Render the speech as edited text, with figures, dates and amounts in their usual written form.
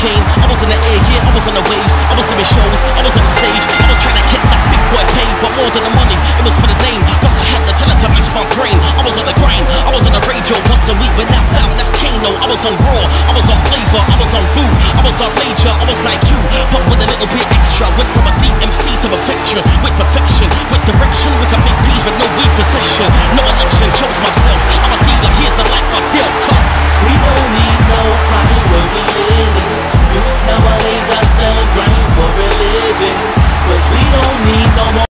cocaine, I was in the air, yeah, I was on the waves. I was doing shows, I was on the stage. I was trying to get that big boy paid, but more than the money, it was for the name. Plus I had the talent to match my brain. I was on the grind, I was on the radio once a week. When that found, that's Kano. I was on Raw, I was on Flavor, I was on Food, I was on Major. I was like,